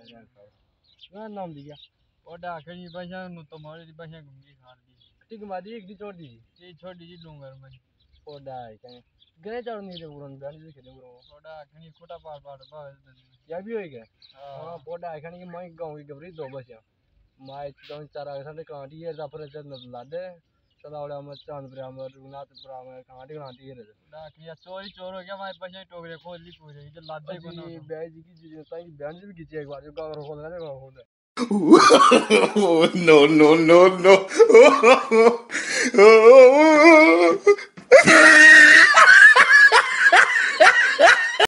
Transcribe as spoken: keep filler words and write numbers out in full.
ना नाम दिया ओडा खड़ी भाषा नु तुम्हारी भाषा घूमगी खान दी ठीक मादी एक दी छोड़ दी ये छोड़ दी डूंगर में ओडा कहीं गए चढ़ नहीं रे बुरन बैठ के खेले बुरो ओडा खड़ी खोटा पार पार पार या भी होएगा हां ओडा खड़ी मैं गांव की गबरी दो बस या मैं दो चार आगे साले कांटी है जापर चल लादे चला वाला मैं चांद ब्राह्मण रघुनाथ ब्राह्मण कांटी कांटी है ना कि चोरी चोर हो गया मैं भाषा टोकरे खोल ली पूरे ये लादे को ना बैज की चीज ताई बहन भी खींची एक बार जो गांव खोल ना खोल no, no, no, no.